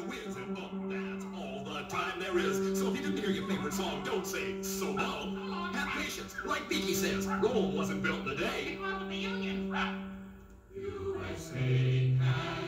wins and that's all the time there is. So if you didn't hear your favorite song, don't say so long. Have patience, like Beaky says. Rome wasn't built in a day. USA has